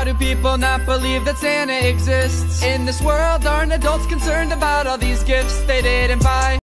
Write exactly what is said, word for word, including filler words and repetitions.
do people not believe that Santa exists? In this world, aren't adults concerned about all these gifts they didn't buy?